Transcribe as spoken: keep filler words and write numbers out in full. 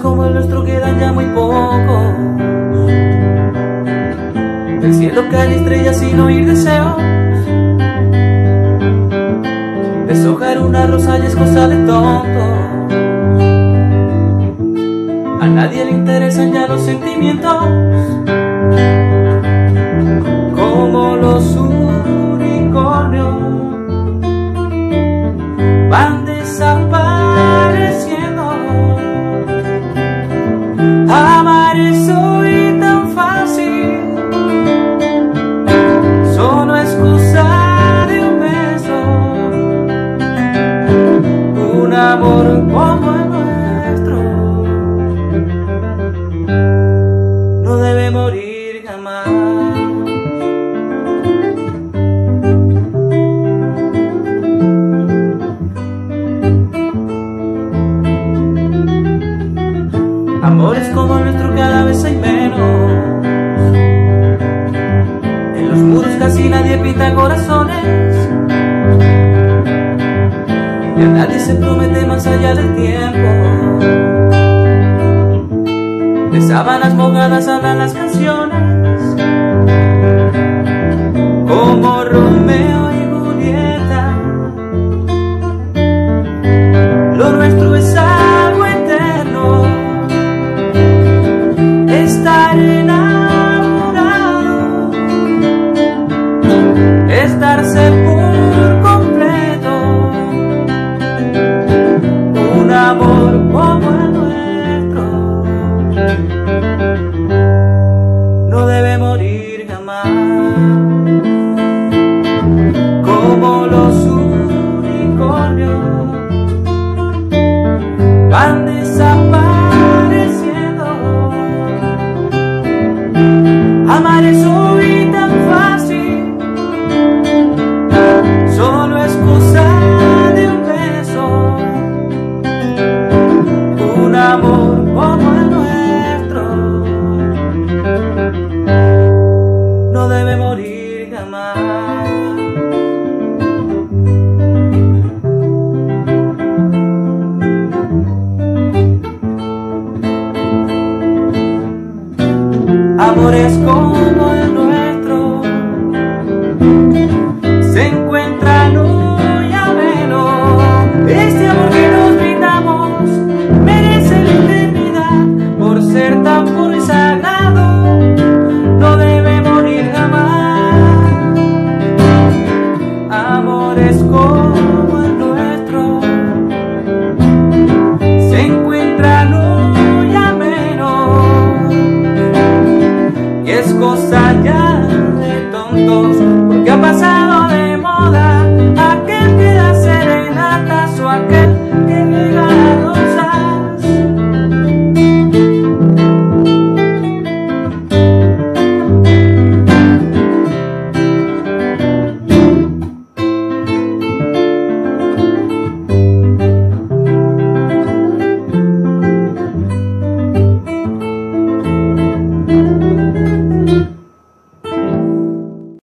como el nuestro quedan ya muy pocos. Del cielo caen estrellas sin oír deseos. Deshojar una rosa ya es cosa de tonto. A nadie le interesan ya los sentimientos, como los unicornios van desapareciendo. Amar es hoy tan fácil, solo excusa de un beso, un amor como el nuestro no debe morir jamás. Amores como el nuestro cada vez hay menos. En los muros casi nadie pinta corazones, y a nadie se promete más allá del tiempo. De sábanas mojadas hablan las canciones, como Romeo y Julieta. Lo nuestro es algo eterno, estar enamorado, estarse por completo, un amor como el nuestro no debe morir jamás. Como los unicornios van desapareciendo. Amar es hoy tan fácil, solo excusa de un beso, un amor como el nuestro no debe morir jamás. Amores como